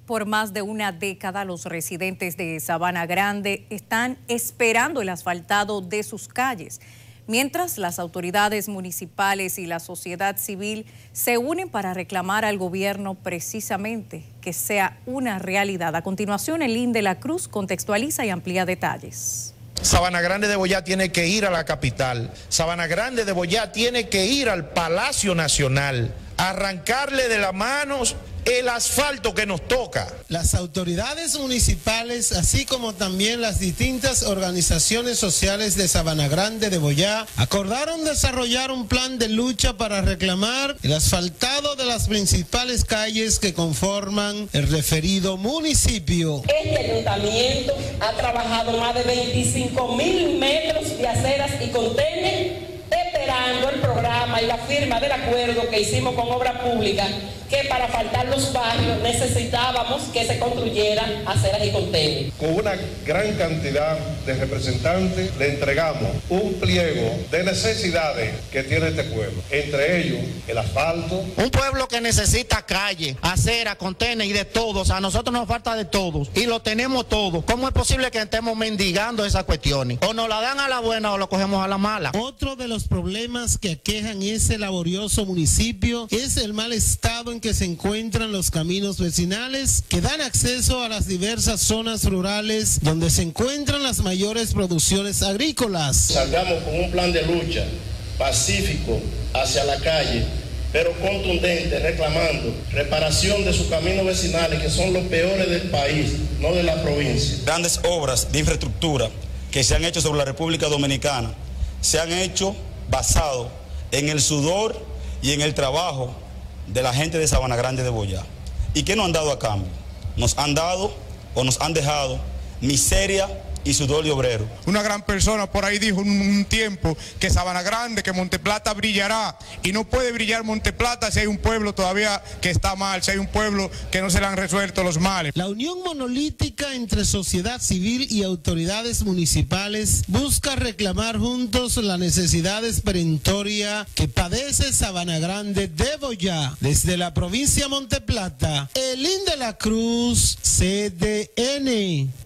Por más de una década, los residentes de Sabana Grande están esperando el asfaltado de sus calles, mientras las autoridades municipales y la sociedad civil se unen para reclamar al gobierno precisamente que sea una realidad. A continuación, Elín de la Cruz contextualiza y amplía detalles. Sabana Grande de Boyá tiene que ir a la capital. Sabana Grande de Boyá tiene que ir al Palacio Nacional, arrancarle de las manos el asfalto que nos toca. Las autoridades municipales, así como también las distintas organizaciones sociales de Sabana Grande de Boyá, acordaron desarrollar un plan de lucha para reclamar el asfaltado de las principales calles que conforman el referido municipio. Este ayuntamiento ha trabajado más de 25.000 metros de aceras y contenes, esperando el programa y la firma del acuerdo que hicimos con Obra Pública, que para asfaltar los barrios necesitábamos que se construyeran aceras y contenes. Con una gran cantidad de representantes le entregamos un pliego de necesidades que tiene este pueblo, entre ellos el asfalto. Un pueblo que necesita calle, acera, contenes y de todos. A nosotros nos falta de todos y lo tenemos todo. ¿Cómo es posible que estemos mendigando esas cuestiones? O nos la dan a la buena o lo cogemos a la mala. Otro de los problemas que aquejan ese laborioso municipio es el mal estado en que se encuentran los caminos vecinales que dan acceso a las diversas zonas rurales donde se encuentran las mayores producciones agrícolas. Salgamos con un plan de lucha pacífico hacia la calle, pero contundente, reclamando reparación de sus caminos vecinales, que son los peores del país, no de la provincia. Grandes obras de infraestructura que se han hecho sobre la República Dominicana se han hecho basado en el sudor y en el trabajo de la gente de Sabana Grande de Boyá. ¿Y qué nos han dado a cambio? Nos han dado o nos han dejado miseria y sudor de obrero. Una gran persona por ahí dijo un tiempo que Sabana Grande, que Monteplata brillará, y no puede brillar Monteplata si hay un pueblo todavía que está mal, si hay un pueblo que no se le han resuelto los males. La unión monolítica entre sociedad civil y autoridades municipales busca reclamar juntos las necesidades perentorias que padece Sabana Grande de Boyá. Desde la provincia de Monteplata, Elín de la Cruz, CDN.